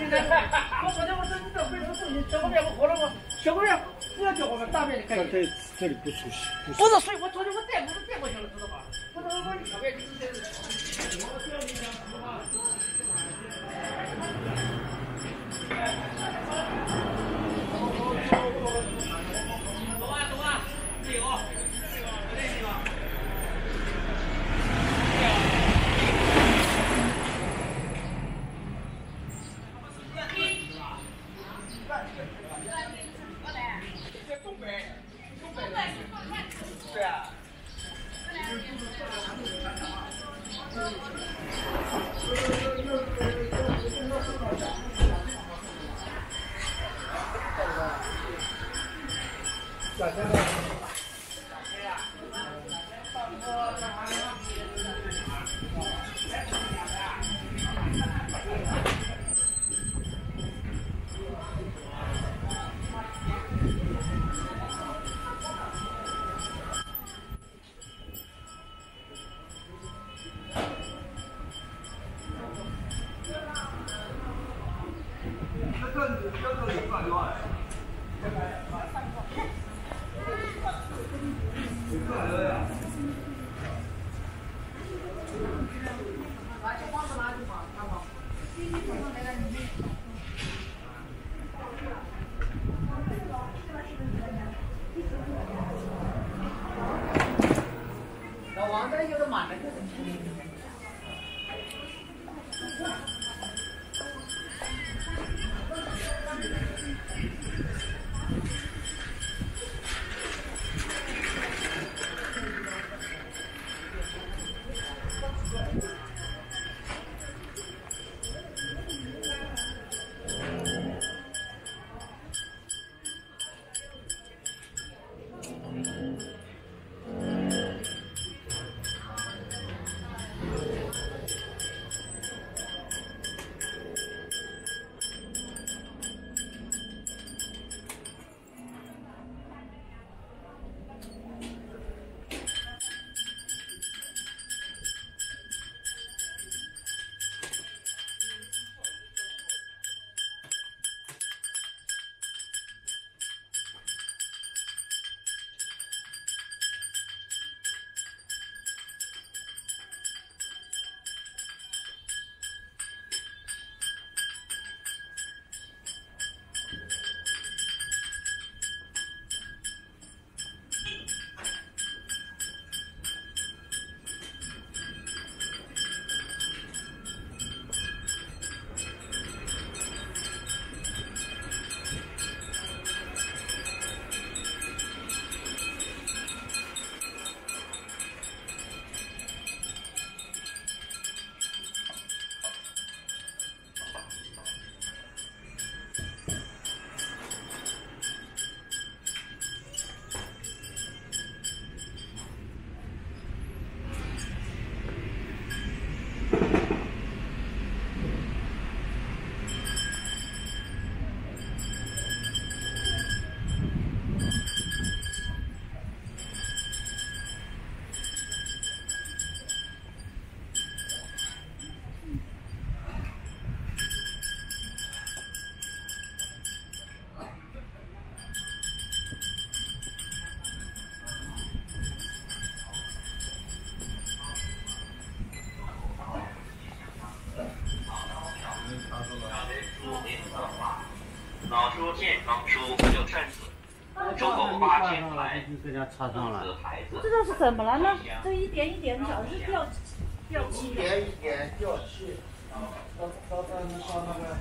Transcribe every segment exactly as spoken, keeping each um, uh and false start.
我昨天我说你这为什么送你小锅面不喝了吗？小锅面不要叫我们大面的开。 这这里不熟悉。 不是，所以我昨天我带过去带过去了，知道吧？我说我小面就是这个。走啊走啊，这有，这个这个。 对啊。小家的。老王这有点满了，就是。 老书现装书就趁此，周口八千来， 给人家插上了。 这都是怎么了呢？这一点一点小是掉掉漆一点一点掉漆，到到到到那个。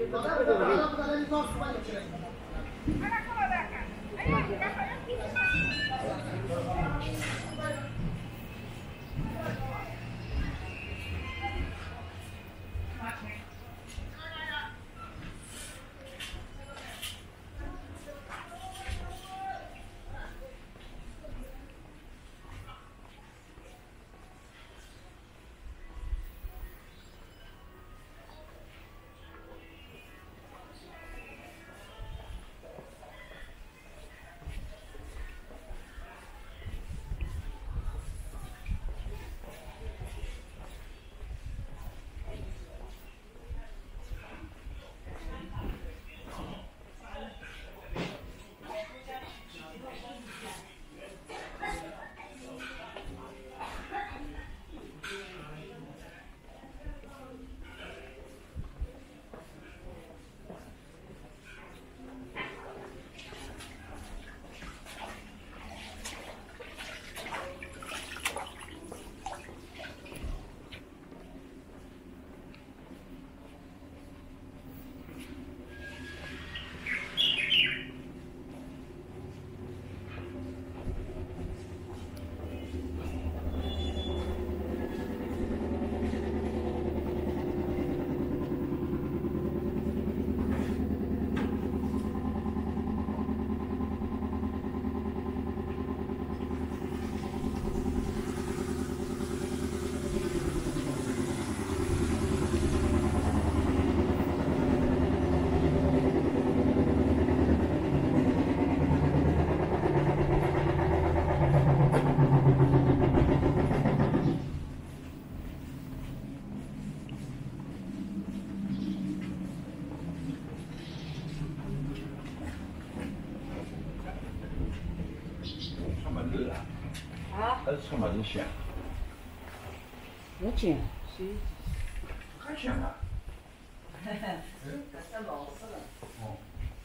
还是出门香。 有碱， 很香啊。 嘿嘿，这老实了。 哦。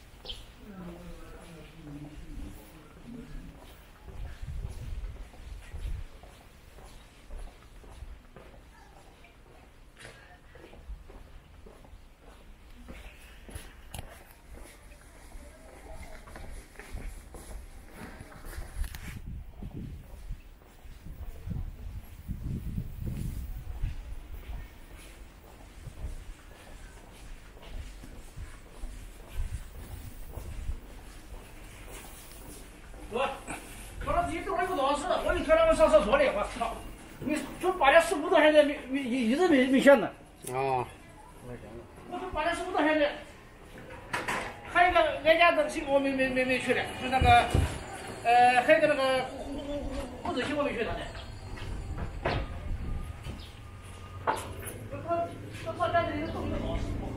我一天到晚上厕所里，我操！你从八点十五到现在没没一一直没没选呢。 啊。 我从八点十五到现在，还有一个俺家东西我没没没没去的，就那个，呃，还有一个那个胡胡胡胡胡子西我没去的呢。我靠！我靠！咱这里种的好。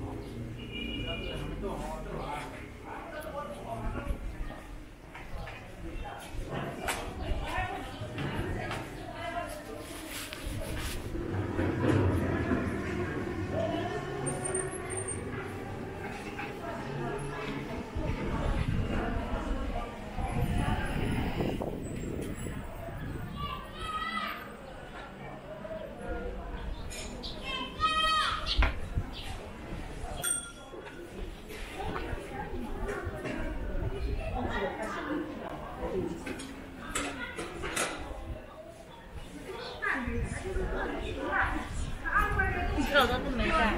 这都没干。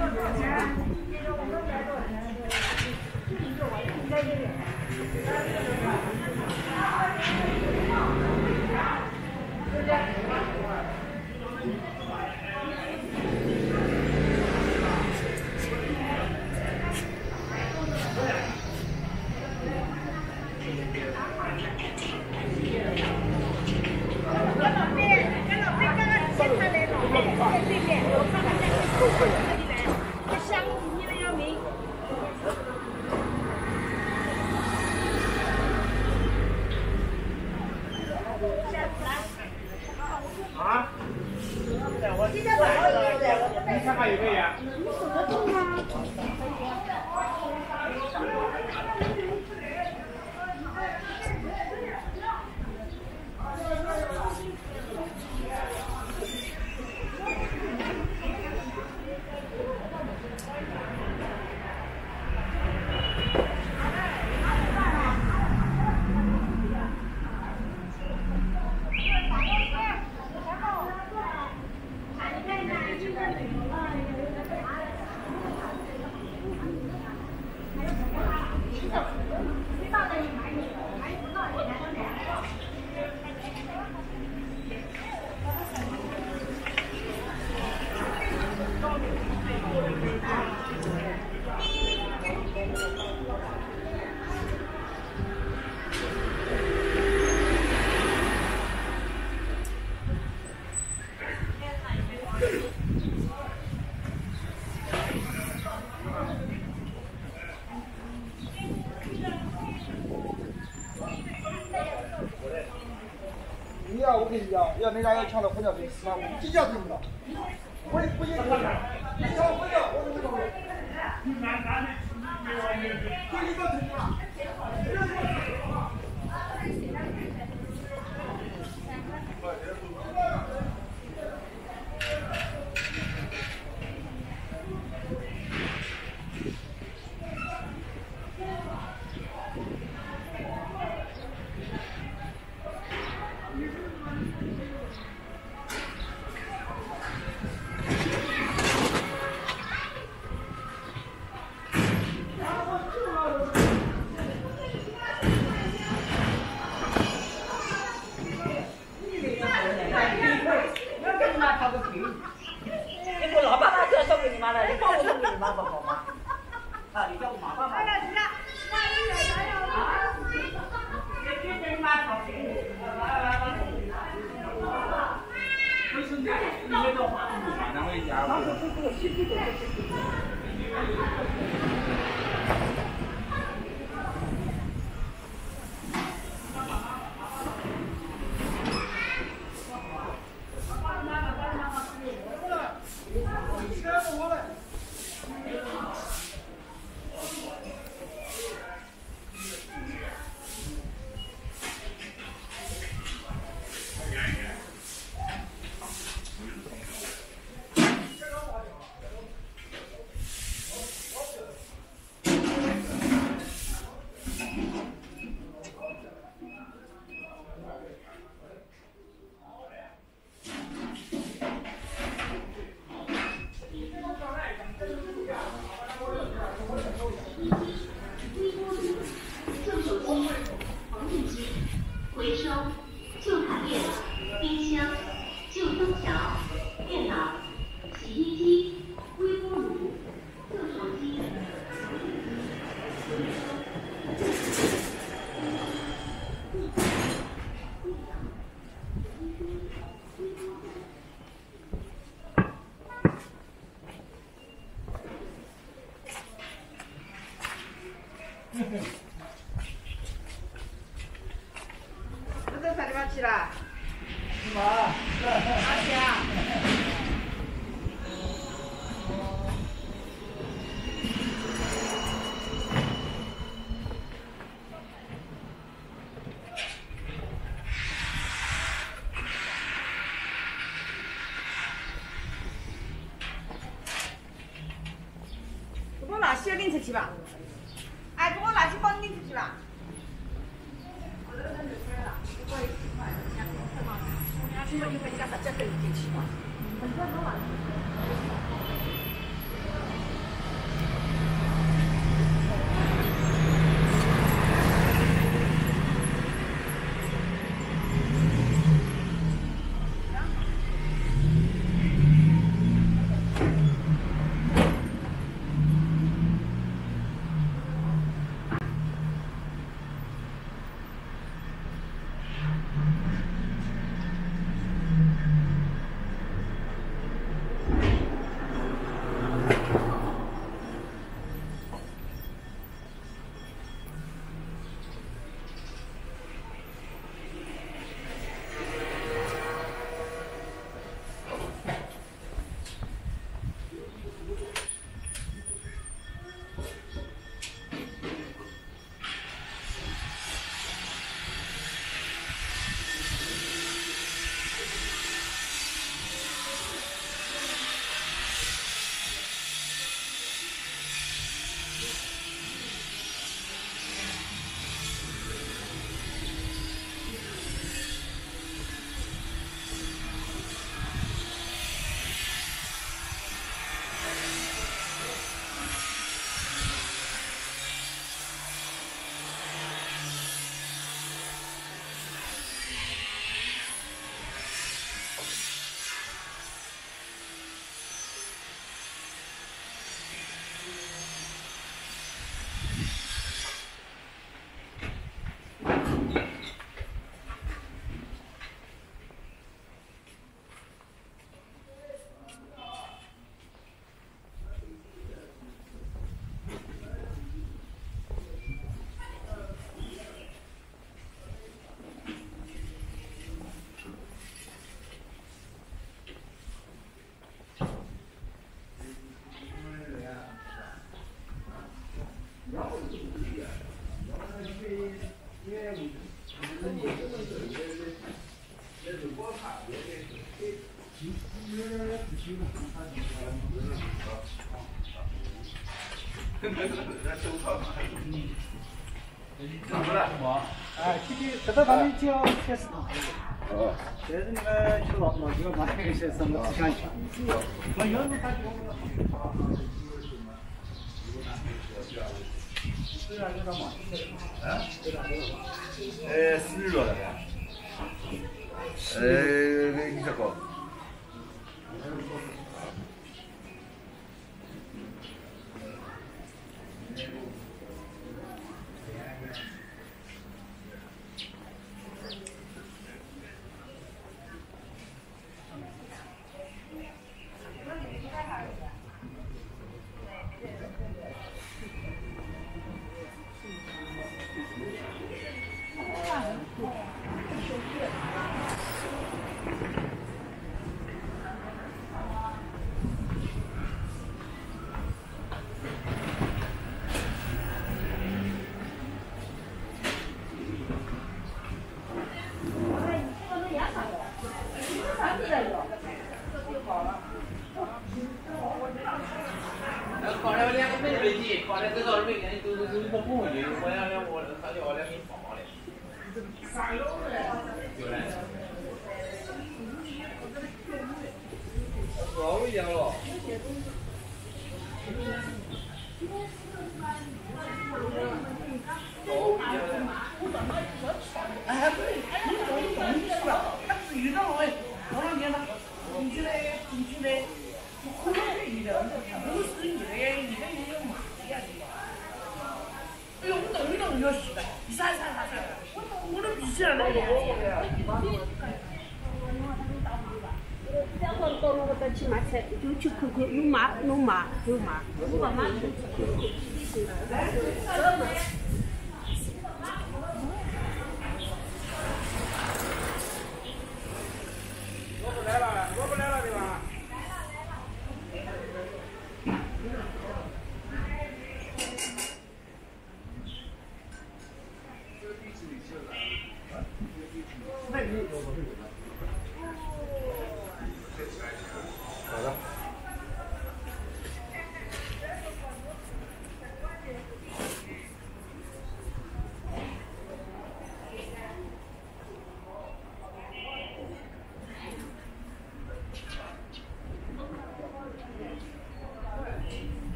啊？你看看有没有呀？ 一样，要人家要抢到火鸟费十万五，几家听不到。我也不信，你抢火鸟，我怎么搞？就一个听不到。 这都啥地方去了？ 什么？ 哪里啊？给我拿些拎出去吧。哎，给我拿起帮拎出去吧。现在一回家大家都有进去嘛。 怎么了？ 哎，这个这个旁边叫铁丝堂。 哦。 这是那个就老老几个嘛，那个些什么香气。我有时候他就。 啊？呃，四十多了呀。呃，你这个。 不一样了。 哎，对，你这个东西是吧？他是遇到了哎，多少年了？进去的，进去的，可能遇到不是一个呀，一个也有嘛呀，对吧？哎呦，我动一动就是的，啥啥啥啥，我我都闭起来了。 两个到那个到去买菜，就去看看有马有马有马，我把马。 我不来了，我不来了，对吧？好的。